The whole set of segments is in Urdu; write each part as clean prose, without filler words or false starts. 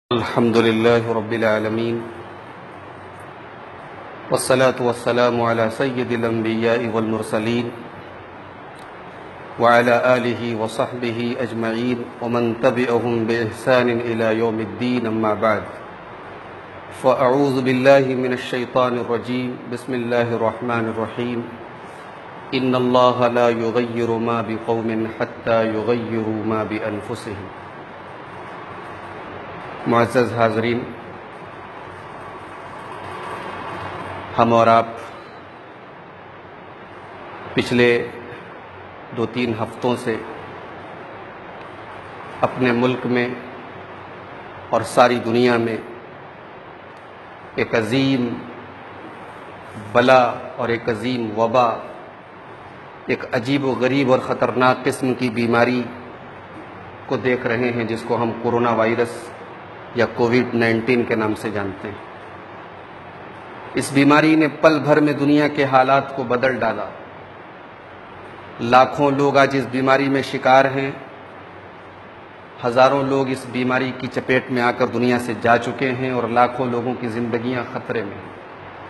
الحمد لله رب العالمين والصلاة والسلام على سيد الأنبياء والمرسلين وعلى آله وصحبه أجمعين ومن تبعهم بإحسان إلى يوم الدين أما بعد فأعوذ بالله من الشيطان الرجيم بسم الله الرحمن الرحيم إن الله لا يغير ما بقوم حتى يغيروا ما بأنفسهم۔ معزز حاضرین، ہم اور آپ پچھلے 2-3 ہفتوں سے اپنے ملک میں اور ساری دنیا میں ایک عظیم بلا اور ایک عظیم وبا، ایک عجیب و غریب اور خطرناک قسم کی بیماری کو دیکھ رہے ہیں، جس کو ہم کورونا وائرس یا کووڈ-19 کے نام سے جانتے ہیں۔ اس بیماری نے پل بھر میں دنیا کے حالات کو بدل ڈالا۔ لاکھوں لوگ آج اس بیماری میں شکار ہیں، ہزاروں لوگ اس بیماری کی چپیٹ میں آ کر دنیا سے جا چکے ہیں اور لاکھوں لوگوں کی زندگیاں خطرے میں ہیں۔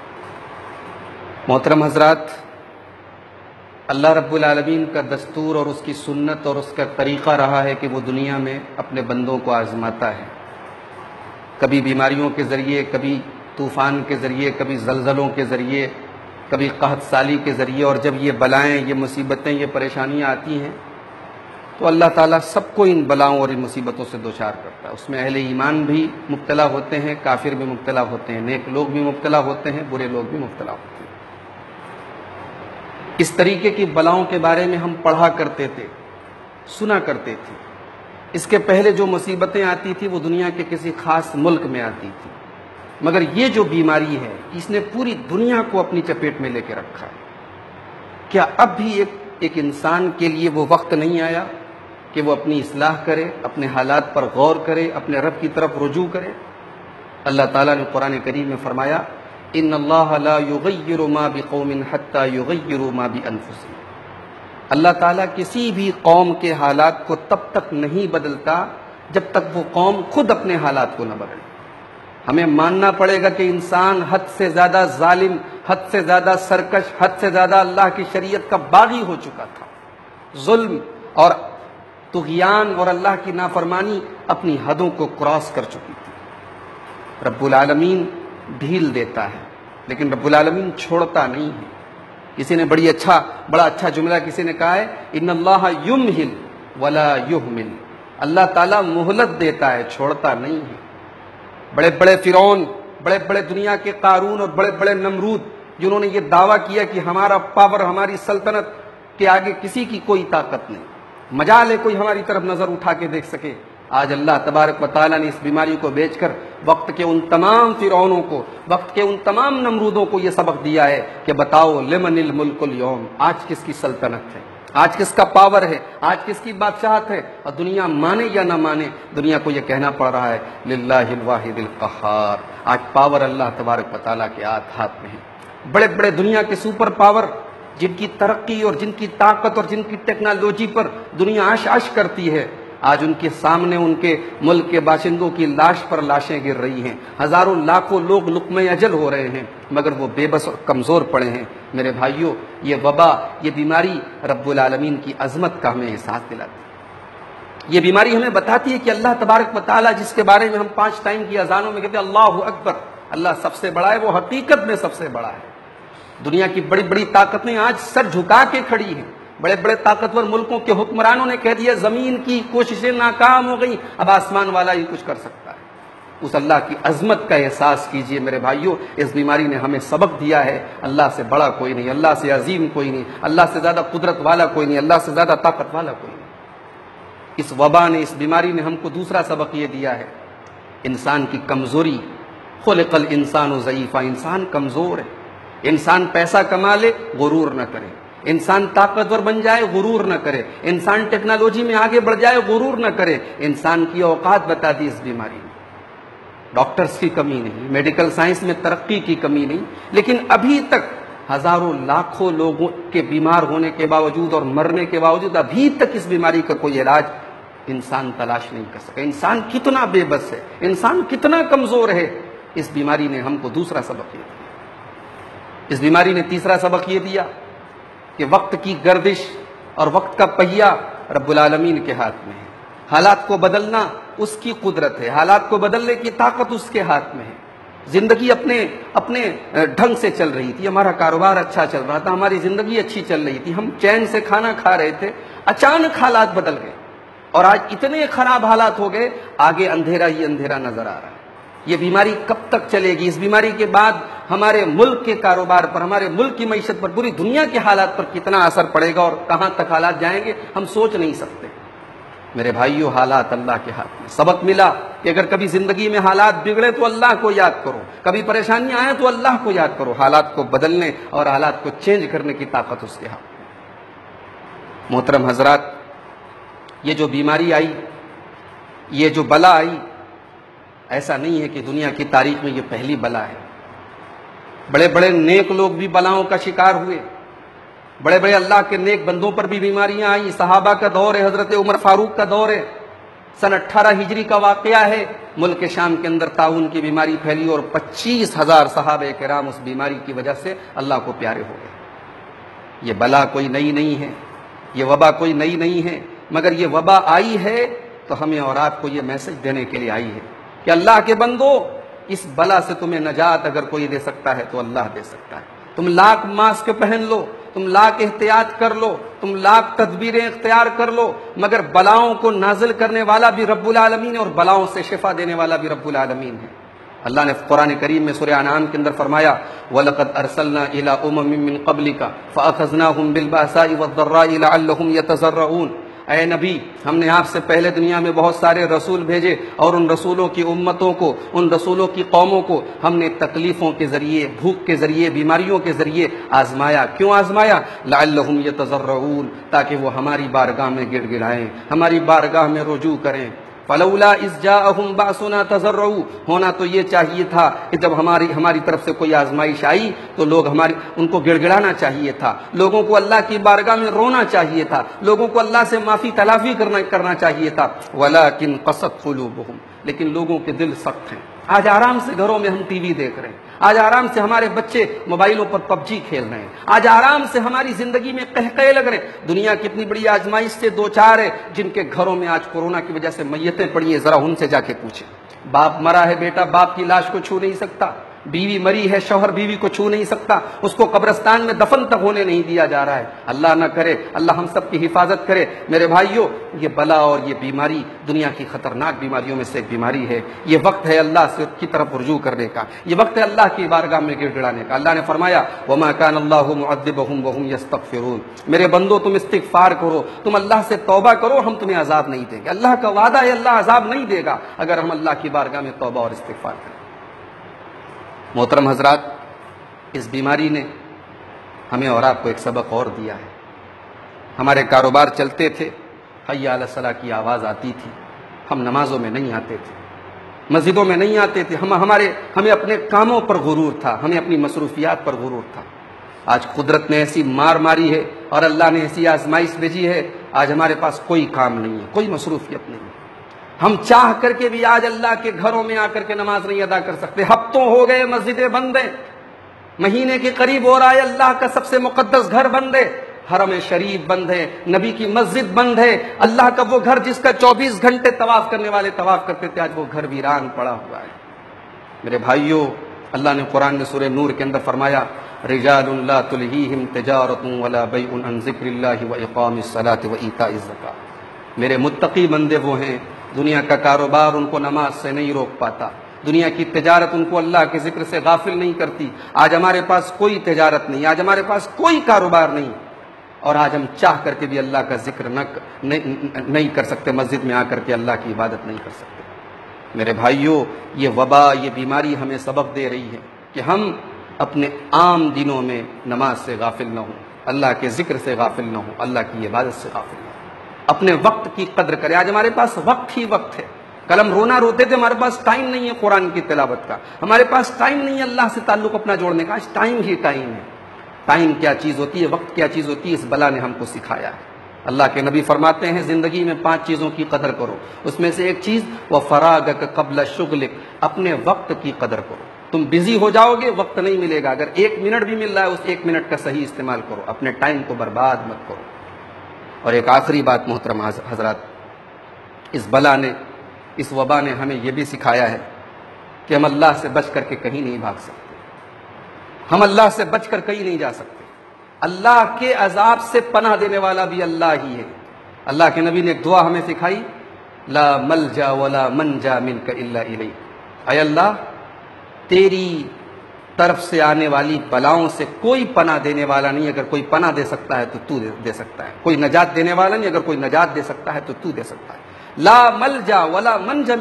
محترم حضرات، اللہ رب العالمین کا دستور اور اس کی سنت اور اس کا طریقہ رہا ہے کہ وہ دنیا میں اپنے بندوں کو آزماتا ہے، کبھی بیماریوں کے ذریعے، کبھی طوفان کے ذریعے، کبھی زلزلوں کے ذریعے، کبھی قحط سالی کے ذریعے۔ اور جب یہ بلائیں، یہ مصیبتیں، یہ پریشانیاں آتی ہیں تو اللہ تعالیٰ سب کو ان بلاؤں اور ان مصیبتوں سے دوچار کرتا ہے۔ اس میں اہل ایمان بھی مبتلا ہوتے ہیں، کافر بھی مبتلا ہوتے ہیں، نیک لوگ بھی مبتلا ہوتے ہیں، برے لوگ بھی مبتلا ہوتے ہیں۔ اس طریقے کی بلاؤں کے بارے میں ہم پڑھا کرتے تھے، سنا کرتے تھے۔ اس کے پہلے جو مصیبتیں آتی تھی وہ دنیا کے کسی خاص ملک میں آتی تھی، مگر یہ جو بیماری ہے اس نے پوری دنیا کو اپنی چپیٹ میں لے کے رکھا ہے۔ کیا اب بھی ایک انسان کے لیے وہ وقت نہیں آیا کہ وہ اپنی اصلاح کرے، اپنے حالات پر غور کرے، اپنے رب کی طرف رجوع کرے؟ اللہ تعالیٰ نے قرآن کریم میں فرمایا، ان اللہ لا یغیر ما بقوم حتی یغیروا ما بانفسہم۔ اللہ تعالیٰ کسی بھی قوم کے حالات کو تب تک نہیں بدلتا جب تک وہ قوم خود اپنے حالات کو نہ بدلے۔ ہمیں ماننا پڑے گا کہ انسان حد سے زیادہ ظالم، حد سے زیادہ سرکش، حد سے زیادہ اللہ کی شریعت کا باغی ہو چکا تھا۔ ظلم اور طغیان اور اللہ کی نافرمانی اپنی حدوں کو کراس کر چکی تھی۔ رب العالمین ڈھیل دیتا ہے لیکن رب العالمین چھوڑتا نہیں ہے۔ کسی نے بڑا اچھا جملہ کسی نے کہا ہے، ان اللہ یمہل ولا یہمل۔ اللہ تعالیٰ مہلت دیتا ہے، چھوڑتا نہیں ہے۔ بڑے بڑے فرعون، بڑے بڑے دنیا کے قارون اور بڑے بڑے نمرود، جنہوں نے یہ دعویٰ کیا کہ ہمارا پاور، ہماری سلطنت کے آگے کسی کی کوئی طاقت نہیں، مجال ہے کوئی ہماری طرف نظر اٹھا کے دیکھ سکے، آج اللہ تبارک و تعالیٰ نے اس بیماری کو بیچ کر وقت کے ان تمام فرعونوں کو، وقت کے ان تمام نمرودوں کو یہ سبق دیا ہے کہ بتاؤ لمن الملک اليوم، آج کس کی سلطنت ہے، آج کس کا پاور ہے، آج کس کی بادشاہت ہے۔ اور دنیا مانے یا نہ مانے، دنیا کو یہ کہنا پڑ رہا ہے للہ الواحد القہار، آج پاور اللہ تبارک و تعالیٰ کے ہاتھ میں ہے۔ بڑے بڑے دنیا کے سپر پاور، جن کی ترقی اور جن کی طاقت اور جن کی ٹیکنالوجی پر دنیا عش عش کرتی ہے، آج ان کے سامنے ان کے ملک کے باشندوں کی لاش پر لاشیں گر رہی ہیں، ہزاروں لاکھوں لوگ لقمہ اجل ہو رہے ہیں، مگر وہ بے بس اور کمزور پڑے ہیں۔ میرے بھائیوں، یہ وبا، یہ بیماری رب العالمین کی عظمت کا ہمیں احساس دلاتی ہے۔ یہ بیماری ہمیں بتاتی ہے کہ اللہ تبارک و تعالیٰ، جس کے بارے میں ہم 5 ٹائم کی اذانوں میں کہتے ہیں اللہ اکبر، اللہ سب سے بڑا ہے، وہ حقیقت میں سب سے بڑا ہے۔ دنیا کی بڑی بڑی طاقتیں آج سر جھکا کے کھڑی ہیں۔ بڑے بڑے طاقتور ملکوں کے حکمرانوں نے کہہ دیا زمین کی کوششیں ناکام ہو گئیں، اب آسمان والا ہی کچھ کر سکتا ہے۔ اس اللہ کی عظمت کا احساس کیجئے میرے بھائیوں۔ اس بیماری نے ہمیں سبق دیا ہے، اللہ سے بڑا کوئی نہیں، اللہ سے عظیم کوئی نہیں، اللہ سے زیادہ قدرت والا کوئی نہیں، اللہ سے زیادہ طاقت والا کوئی نہیں۔ اس وبا نے، اس بیماری نے ہم کو دوسرا سبق یہ دیا ہے، انسان کی کمزوری۔ خلق الانسان ضعیفا، انسان کمزور ہے۔ انسان پیسہ کما لے، غرور نہ کرے، انسان طاقتور بن جائے، غرور نہ کرے، انسان ٹیکنالوجی میں آگے بڑھ جائے، غرور نہ کرے۔ انسان کی اوقات بتا دی اس بیماری نے۔ ڈاکٹرز کی کمی نہیں، میڈیکل سائنس میں ترقی کی کمی نہیں، لیکن ابھی تک ہزاروں لاکھوں لوگوں کے بیمار ہونے کے باوجود اور مرنے کے باوجود ابھی تک اس بیماری کا کوئی علاج انسان تلاش نہیں کر سکا. انسان کتنا بے بس ہے, انسان کتنا کمزور ہے. اس بیماری نے ہم کو دوسرا سبق یہ دیا. اس بیماری نے تیسرا سبق یہ دیا کہ وقت کی گردش اور وقت کا پہیہ رب العالمین کے ہاتھ میں ہے. حالات کو بدلنا اس کی قدرت ہے, حالات کو بدلنے کی طاقت اس کے ہاتھ میں ہے. زندگی اپنے ڈھنگ سے چل رہی تھی, ہمارا کاروبار اچھا چل رہا تھا, ہماری زندگی اچھی چل رہی تھی, ہم چین سے کھانا کھا رہے تھے. اچانک حالات بدل گئے اور آج اتنے خراب حالات ہو گئے, آگے اندھیرا ہی اندھیرا نظر آ رہا ہے. یہ بیماری کب تک چلے گی؟ اس بیماری کے بعد ہمارے ملک کے کاروبار پر, ہمارے ملک کی معیشت پر, پوری دنیا کے حالات پر کتنا اثر پڑے گا اور کہاں تک حالات جائیں گے ہم سوچ نہیں سکتے. میرے بھائیو, حالات اللہ کے ہاتھ میں. سبق ملا کہ اگر کبھی زندگی میں حالات بگڑے تو اللہ کو یاد کرو, کبھی پریشانیاں آئیں تو اللہ کو یاد کرو. حالات کو بدلنے اور حالات کو چینج کرنے کی طاقت اس کے ہاتھ میں. محترم حضرات, یہ جو بیماری آئی, یہ جو بلا آئی, ایسا نہیں ہے کہ دنیا کی تاریخ میں یہ پہلی بلا ہے. بڑے بڑے نیک لوگ بھی بلاؤں کا شکار ہوئے, بڑے بڑے اللہ کے نیک بندوں پر بھی بیماریاں آئیں. صحابہ کا دور ہے, حضرت عمر فاروق کا دور ہے, سن 18 ہجری کا واقعہ ہے. ملک شام کے اندر طاعون کی بیماری پھیلی اور 25,000 صحابہ کرام اس بیماری کی وجہ سے اللہ کو پیارے ہو گئے. یہ بلا کوئی نئی نہیں ہے, یہ وبا کوئی نئی نہیں ہے, مگر یہ وبا آئی ہے تو ہمیں اور آپ کو یہ میسج دینے کے لیے آئی ہے کہ اللہ کے بندو, اس بلا سے تمہیں نجات اگر کوئی دے سکتا ہے تو اللہ دے سکتا ہے. تم لاکھ ماسک پہن لو, تم لاکھ احتیاط کر لو, تم لاکھ تدبیریں اختیار کر لو, مگر بلاؤں کو نازل کرنے والا بھی رب العالمین ہے اور بلاؤں سے شفا دینے والا بھی رب العالمین ہے. اللہ نے قرآن کریم میں سورہ انعام کے اندر فرمایا, وَلَقَدْ أَرْسَلْنَا إِلَىٰ أُمَمٍ مِّن قَبْلِكَ فَأَخَذْنَاهُمْ بِالْبَأْسَاءِ وَالضَّرَّاءِ لَعَلَّهُمْ يَتَضَرَّعُونَ. اے نبی, ہم نے آپ سے پہلے دنیا میں بہت سارے رسول بھیجے اور ان رسولوں کی امتوں کو, ان رسولوں کی قوموں کو ہم نے تکلیفوں کے ذریعے, بھوک کے ذریعے, بیماریوں کے ذریعے آزمایا. کیوں آزمایا؟ لعلہم یتضرعون, تاکہ وہ ہماری بارگاہ میں گڑ گڑائیں, ہماری بارگاہ میں رجوع کریں. فلولا اذ جاءہم باسنا تضرعوا, ہونا تو یہ چاہیے تھا کہ جب ہماری طرف سے کوئی آزمائش آئی تو لوگ ان کو گڑ گڑانا چاہیے تھا, لوگوں کو اللہ کی بارگاہ میں رونا چاہیے تھا, لوگوں کو اللہ سے معافی تلافی کرنا چاہیے تھا. ولکن قست قلوبہم, لیکن لوگوں کے دل سخت ہیں. آج آرام سے گھروں میں ہم ٹی وی دیکھ رہے ہیں, آج آرام سے ہمارے بچے موبائلوں پر PUBG کھیل رہے ہیں, آج آرام سے ہماری زندگی میں قہقہے لگ رہے ہیں. دنیا کتنی بڑی آزمائش سے دو چار ہے, جن کے گھروں میں آج کورونا کی وجہ سے میتیں پڑی ہیں, ذرا ان سے جا کے پوچھیں. باپ مرا ہے, بیٹا باپ کی لاش کو چھو نہیں سکتا, بیوی مری ہے, شوہر بیوی کو چھو نہیں سکتا, اس کو قبرستان میں دفن تک ہونے نہیں دیا جا رہا ہے. اللہ نہ کرے, اللہ ہم سب کی حفاظت کرے. میرے بھائیوں, یہ بلا اور یہ بیماری دنیا کی خطرناک بیماریوں میں سے ایک بیماری ہے. یہ وقت ہے اللہ سے کی طرف رجوع کرنے کا, یہ وقت ہے اللہ کی بارگاہ میں گڑ گڑانے کا. اللہ نے فرمایا, وما كان الله معذبهم وهم يستغفرون. میرے بندو, تم استغفار کرو, تم اللہ سے توبہ کرو, ہم تمہیں عذاب نہیں دیں گے. اللہ کا وعدہ ہے, اللہ عذاب نہیں دے گا اگر ہم اللہ کی بارگاہ میں توبہ اور استغفار کریں. محترم حضرات, اس بیماری نے ہمیں اور آپ کو ایک سبق اور دیا ہے. ہمارے کاروبار چلتے تھے, حی علی الصلاۃ کی آواز آتی تھی, ہم نمازوں میں نہیں آتے تھے, مسجدوں میں نہیں آتے تھے, ہمیں اپنے کاموں پر غرور تھا, ہمیں اپنی مصروفیات پر غرور تھا. آج قدرت نے ایسی مار ماری ہے اور اللہ نے ایسی آزمائش بھیجی ہے, آج ہمارے پاس کوئی کام نہیں ہے, کوئی مصروفیت نہیں ہے. ہم چاہ کر کے بھی آج اللہ کے گھروں میں آ کر کے نماز نہیں ادا کر سکتے. ہفتوں ہو گئے مسجدیں بند ہیں, مہینے کے قریب ہو رہا ہے اللہ کا سب سے مقدس گھر بند ہے, حرم شریف بند ہے, نبی کی مسجد بند ہے, اللہ کا وہ گھر جس کا 24 گھنٹے طواف کرنے والے طواف کرتے تھے, آج وہ گھر ویران پڑا ہوا ہے. میرے بھائیوں, اللہ نے قرآن میں سورہ نور کے اندر فرمایا, رجال لا تلہیہم تجارت ولا بیع عن ذکر اللہ واقام الصلاۃ وایتاء الزکاۃ. میرے متقی بندے وہ ہیں, دنیا کا کاروبار ان کو نماز سے نہیں روک پاتا, دنیا کی تجارت ان کو اللہ کے ذکر سے غافل نہیں کرتی. آج ہمارے پاس کوئی تجارت نہیں, آج ہمارے پاس کوئی کاروبار نہیں, اور آج ہم چاہ کر کے بھی اللہ کا ذکر نہیں کر سکتے, مسجد میں آ کر کے اللہ کی عبادت نہیں کر سکتے. میرے بھائیوں, یہ وبا, یہ بیماری ہمیں سبق دے رہی ہے کہ ہم اپنے عام دنوں میں نماز سے غافل نہ ہوں, اللہ کے ذکر سے غافل نہ ہوں, اللہ کی عبادت سے غافل نہ ہوں, اپنے وقت کی قدر کریں. آج ہمارے پاس وقت ہی وقت ہے. کل ہم رونا روتے تھے, ہمارے پاس ٹائم نہیں ہے قرآن کی تلاوت کا, ہمارے پاس ٹائم نہیں ہے اللہ سے تعلق اپنا جوڑنے کا. آج ٹائم ہی ٹائم ہے. ٹائم کیا چیز ہوتی ہے, وقت کیا چیز ہوتی ہے, اس بلا نے ہم کو سکھایا ہے. اللہ کے نبی فرماتے ہیں زندگی میں 5 چیزوں کی قدر کرو، اس میں سے ایک چیز وَفَرَاغَكَ قَبْلَ شُغْلِكَ، اپنے وقت کی قدر کرو۔ تم بزی ہو جاؤ گے، وقت نہیں ملے گا، اگر 1 منٹ بھی مل رہا ہے اس 1 منٹ کا صحیح استعمال کرو، اپنے ٹائم کو برباد مت کرو۔ اور ایک آخری بات محترم حضرات، اس بلا نے، اس وبا نے ہمیں یہ بھی سکھایا ہے کہ ہم اللہ سے بچ کر کے کہیں نہیں بھاگ سکتے، ہم اللہ سے بچ کر کہیں نہیں جا سکتے۔ اللہ کے عذاب سے پناہ دینے والا بھی اللہ ہی ہے۔ اللہ کے نبی نے ایک دعا ہمیں سکھائی، لا ملجا ولا منجا منک الا الیک، اے اللہ تیری طرف سے آنے والی بلاؤں سے کوئی پناہ دینے والا نہیں، اگر کوئی پناہ دے سکتا ہے تو تو دے سکتا ہے، کوئی نجات دینے والا نہیں، اگر کوئی نجات دے سکتا ہے تو تو دے سکتا ہے۔ لا ملجا ولا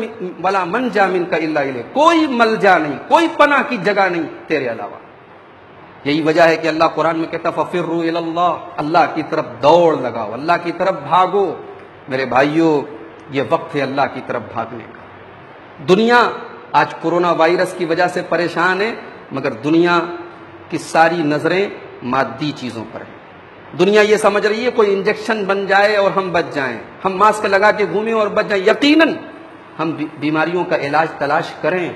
منجا منک الا الیک، کوئی ملجا نہیں، کوئی پناہ کی جگہ نہیں تیرے علاوہ۔ یہی وجہ ہے کہ اللہ قرآن میں کہتا فَفِرُّوا إِلَى اللَّهِ، اللہ کی طرف دوڑ لگاؤ، اللہ کی طرف بھاگو۔ میرے بھائیوں، یہ وقت ہے اللہ کی طرف بھاگنے کا۔ دنیا آج کورونا وائرس کی وجہ سے پریشان ہے، مگر دنیا کی ساری نظریں مادی چیزوں پر ہیں۔ دنیا یہ سمجھ رہی ہے کوئی انجیکشن بن جائے اور ہم بچ جائیں، ہم ماسک لگا کے گھومیں اور بچ جائیں۔ یقیناً ہم بیماریوں کا علاج تلاش کریں،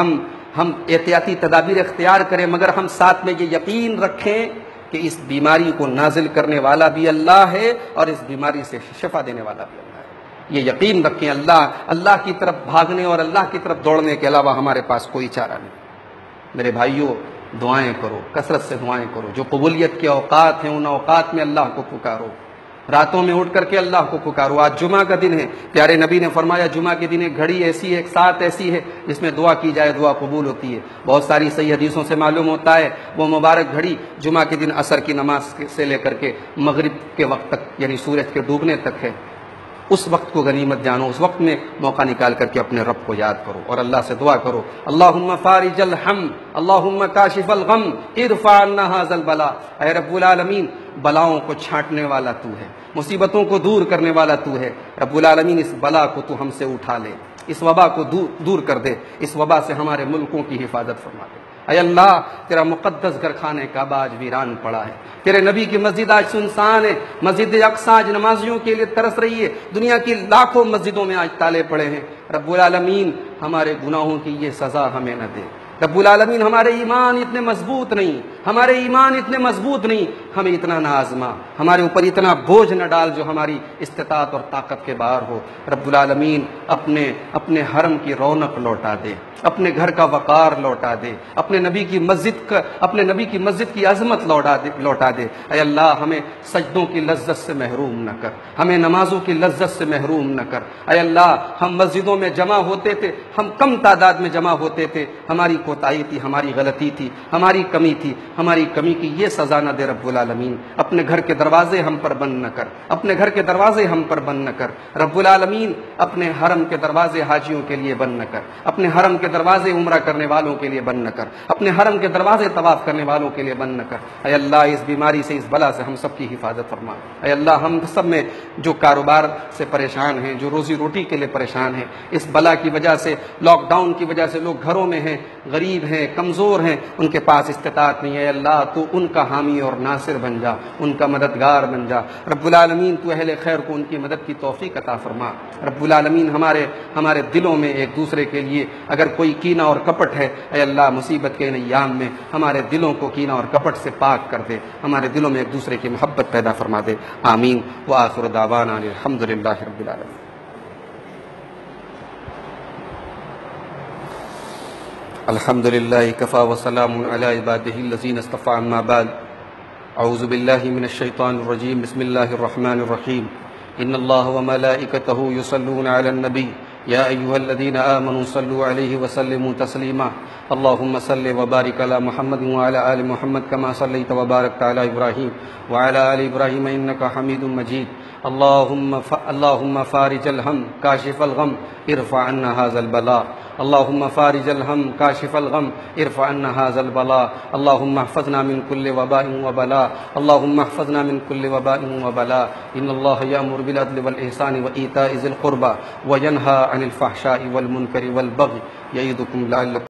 ہم احتیاطی تدابیر اختیار کریں، مگر ہم ساتھ میں یہ یقین رکھیں کہ اس بیماری کو نازل کرنے والا بھی اللہ ہے اور اس بیماری سے شفا دینے والا بھی اللہ ہے۔ یہ یقین رکھیں، اللہ کی طرف بھاگنے اور اللہ کی طرف دوڑنے کے علاوہ ہمارے پاس کوئی چارہ نہیں۔ میرے بھائیوں، دعائیں کرو، کثرت سے دعائیں کرو۔ جو قبولیت کے اوقات ہیں ان اوقات میں اللہ کو پکارو، راتوں میں اٹھ کر کے اللہ کو پکارو۔ آج جمعہ کا دن ہے، پیارے نبی نے فرمایا جمعہ کے دن ایک گھڑی ایسی ہے، ایک ساتھ ایسی ہے جس میں دعا کی جائے دعا قبول ہوتی ہے۔ بہت ساری صحیح حدیثوں سے معلوم ہوتا ہے وہ مبارک گھڑی جمعہ کے دن عصر کی نماز سے لے کر کے مغرب کے وقت تک، یعنی سورج کے ڈوبنے تک ہے۔ اس وقت کو غنیمت جانو، اس وقت میں موقع نکال کر کے اپنے رب کو یاد کرو اور اللہ سے دعا کرو، اللہم فارج الہم، اللہم کاشف الغم، ارفع عنا ھذا البلاء۔ اے رب العالمین، بلاؤں کو چھانٹنے والا تو ہے، مصیبتوں کو دور کرنے والا تو ہے۔ رب العالمین، اس بلا کو تو ہم سے اٹھا لے، اس وبا کو دور کر دے، اس وبا سے ہمارے ملکوں کی حفاظت فرما دے۔ اے اللہ، تیرا مقدس گھر خانہ کعبہ آج ویران پڑا ہے، تیرے نبی کی مسجد آج سنسان ہے، مسجد اقصی آج نمازیوں کے لیے ترس رہی ہے، دنیا کی لاکھوں مسجدوں میں آج تالے پڑے ہیں۔ رب العالمین، ہمارے گناہوں کی یہ سزا ہمیں نہ دے۔ رب العالمین، ہمارے ایمان اتنے مضبوط نہیں، ہمارے ایمان اتنے مضبوط نہیں، ہمیں اتنا نہ آزما، ہمارے اوپر اتنا بوجھ نہ ڈال جو ہماری استطاعت اور طاقت کے باہر ہو۔ رب العالمین، اپنے حرم کی رونق لوٹا دے، اپنے گھر کا وقار لوٹا دے، اپنے نبی کی مسجد کی عظمت لوٹا دے۔ اے اللہ، ہمیں سجدوں کی لذت سے محروم نہ کر، ہمیں نمازوں کی لذت سے محروم نہ کر۔ اے اللہ، ہم مسجدوں میں جمع ہوتے تھے، ہم کم تعداد میں جمع ہوتے تھے، ہماری کوتاہی تھی، ہماری غلطی تھی، ہماری کمی تھی، ہماری کمی کی یہ سزا نہ دے رب العالمین۔ اپنے گھر کے دروازے ہم پر بند نہ کر، اپنے گھر کے دروازے ہم پر بند نہ کر رب العالمین۔ اپنے حرم کے دروازے حاجیوں کے لیے بند نہ کر، اپنے حرم کے دروازے عمرہ کرنے والوں کے لیے بند نہ کر، اپنے حرم کے دروازے طواف کرنے والوں کے لیے بند نہ کر۔ اے اللہ، اس بیماری سے، اس بلا سے ہم سب کی حفاظت فرما۔ اے اللہ، ہم سب میں جو کاروبار سے پریشان ہیں، جو روزی روٹی کے لیے پریشان ہیں، اس بلا کی وجہ سے، لاک ڈاؤن کی وجہ سے لوگ گھروں میں ہیں، غریب ہیں، کمزور ہیں، ان کے پاس استطاعت نہیں ہے، اللہ تو ان کا حامی اور ناصر بن جا، ان کا مددگار بن جا رب العالمین۔ تو اہل خیر کو ان کی مدد کی توفیق عطا فرما رب العالمین۔ ہمارے دلوں میں ایک دوسرے کے لیے اگر کوئی کینہ اور کپٹ ہے، اے اللہ، مصیبت کے ان ایام میں ہمارے دلوں کو کینہ اور کپٹ سے پاک کر دے، ہمارے دلوں میں ایک دوسرے کی محبت پیدا فرما دے، آمین۔ وآخر دعوانا الحمدللہ رب العالمین۔ الحمد للہ کفا وسلام علی عبادہ الذین اصطفى، اما بعد، اعوذ باللہ من الشیطان الرجیم، بسم اللہ الرحمن الرحیم، ان اللہ وملائکتہ یصلون علی النبی یا ایہا الذین آمنوا صلوا علیہ وسلموا تسلیما، اللہم صل وبارک علی محمد وعلی آل محمد کما صلیت وبارکت علی ابراہیم وعلی آل ابراہیم انک حمید مجید، اللہم فارج الہم کاشف الغم ارفع عنا ھذا البلاء، اللہم فارج الہم کاشف الغم ارفع عنا ھذا البلاء، اللہم احفظنا من کل وباء وبلاء، اللہم احفظنا من کل وباء وبلاء، ان اللہ یأمر بالعدل والإحسان وإیتاء ذی القربى وینہی عن الفحشاء والمنکر والبغی یعظکم لعلکم